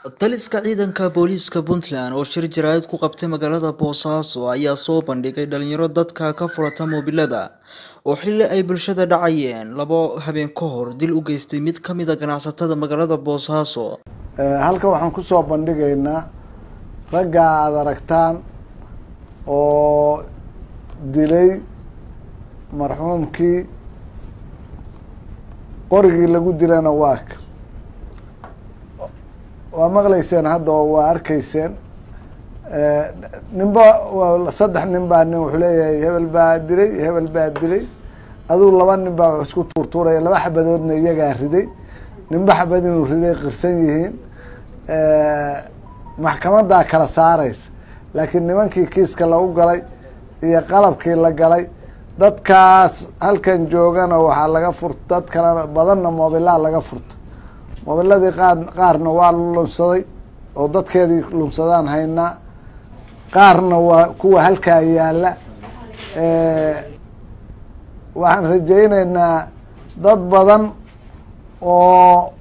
taliska ciidanka booliiska Puntland oo shir jaraa'id ku qabtay magaalada Boosaaso ayaa soo bandhigay dhalinyaro dadka ka furata mobilada oo xilli ay bulshada dhacayeen labo habeen ka hor dil u geystay mid ka mid ah ganacsatada magaalada Boosaaso. halka waxaan ku soo bandhigaynaa ragga aad aragtaan oo dilay marxuumkii qorigii lagu dilayna waa maqlayseen hadda waa arkayseen ninba saddex nin baa nin wuxuu leeyahay hebel baa dilay aduu laba nin baa isku tuurtuuraya laba xabadoodna iyagaa riday ninba xabad inuu riday qirsan yihiin maxkamadaa kala saaraysa laakiin nimankii kiiska lagu galay iyo qalabkii la galay dadkaas halkan joogana waxaa laga furta dad kalena badanna mobilaa laga furta mobiladii qaarna waa lunsaday oo dadkeedii lunsadaan haynaa qaarna waa kuwa halkaa yaala waxaan rajaynaynaa dad badan oo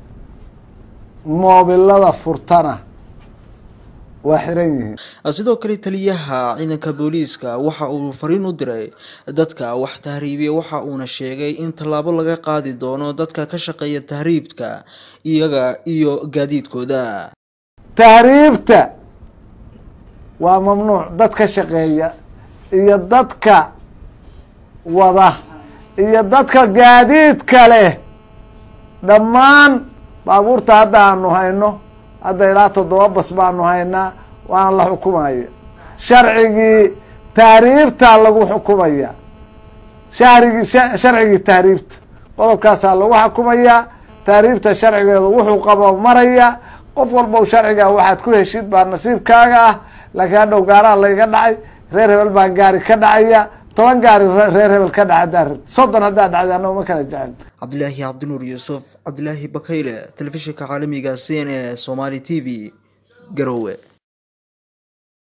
mobilada furtana waa xiran yihiin. sidoo kale taliyaha ciidanka booliiska waxa uu fariin u diray dadka wax tahriibiya waxa uuna sheegay in tallaabo laga qaadi doono dadka ka shaqeeya tahriibka iyaga iyo gaadiidkooda. tahriibta waa mamnuuc, dadka shaqeeya iyo dadka wada iyo dadka gaadiidka leh dhammaan baabuurta hadda aanu hayno hadda ilaa 7 bas baanu haynaa waana la xukumaya sharcigii tahriibta lagu xukumaya sharcigii tahriibta qodobkaasaa lagu xukumaya tahriibta sharcigeedu wuxuu qabo maraya qof walba sharciga waxaad ku heshid baa nasiibkaaga ah laakiin hadhow gaaraha layga dhacay reer hebel baan gaari ka dhacaya 10 gaari reer hebel ka dhacay 30 haddaa dhacday annagu ma kala jecel. Cabdulaahi Cabdinuur Yuusuf Cabdulaahi Bakayle telefishinka caalamiga CNN Somali TV Garowe.